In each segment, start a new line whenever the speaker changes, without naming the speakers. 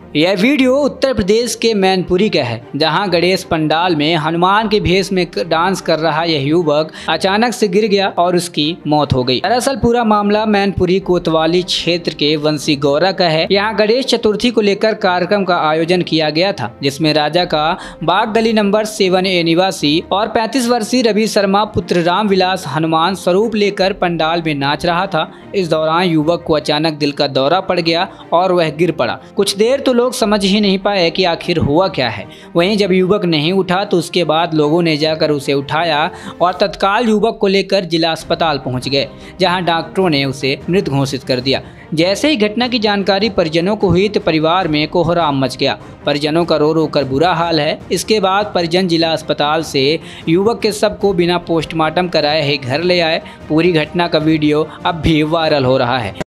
यह वीडियो उत्तर प्रदेश के मैनपुरी का है, जहां गणेश पंडाल में हनुमान के भेष में डांस कर रहा यह युवक अचानक से गिर गया और उसकी मौत हो गई। दरअसल पूरा मामला मैनपुरी कोतवाली क्षेत्र के वंशी गौरा का है। यहां गणेश चतुर्थी को लेकर कार्यक्रम का आयोजन किया गया था, जिसमें राजा का बाग गली नंबर 7A निवासी और 35 वर्षीय रवि शर्मा पुत्र रामविलास हनुमान स्वरूप लेकर पंडाल में नाच रहा था। इस दौरान युवक को अचानक दिल का दौरा पड़ गया और वह गिर पड़ा। कुछ देर तो लोग समझ ही नहीं पाए कि आखिर हुआ क्या है। वहीं जब युवक नहीं उठा तो उसके बाद लोगों ने जाकर उसे उठाया और तत्काल युवक को लेकर जिला अस्पताल पहुंच गए, जहां डॉक्टरों ने उसे मृत घोषित कर दिया। जैसे ही घटना की जानकारी परिजनों को हुई तो परिवार में कोहराम मच गया। परिजनों का रो रो कर बुरा हाल है। इसके बाद परिजन जिला अस्पताल से युवक के शव को बिना पोस्टमार्टम कराए ही घर ले आए। पूरी घटना का वीडियो अब भी वायरल हो रहा है।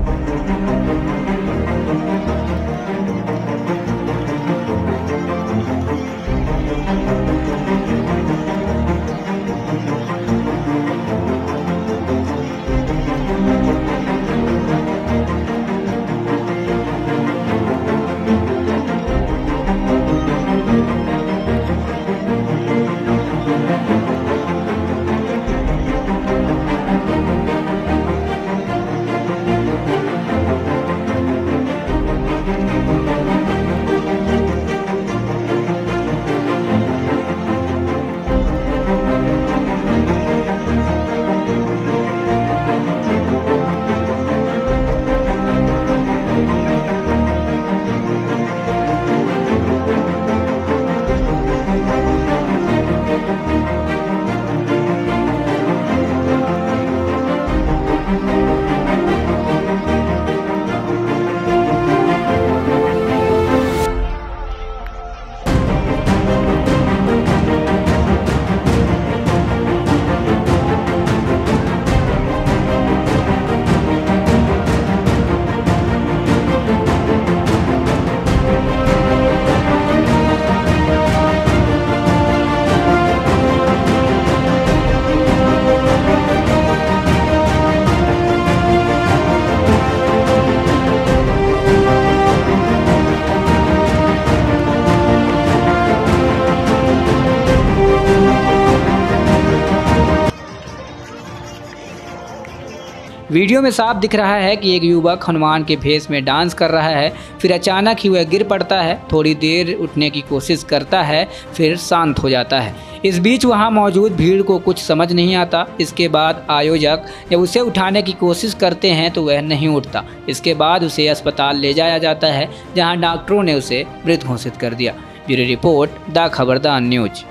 वीडियो में साफ दिख रहा है कि एक युवक हनुमान के भेष में डांस कर रहा है, फिर अचानक ही वह गिर पड़ता है। थोड़ी देर उठने की कोशिश करता है, फिर शांत हो जाता है। इस बीच वहां मौजूद भीड़ को कुछ समझ नहीं आता। इसके बाद आयोजक जब उसे उठाने की कोशिश करते हैं तो वह नहीं उठता। इसके बाद उसे अस्पताल ले जाया जाता है, जहां डॉक्टरों ने उसे मृत घोषित कर दिया। Bureau report, the Khabardar news.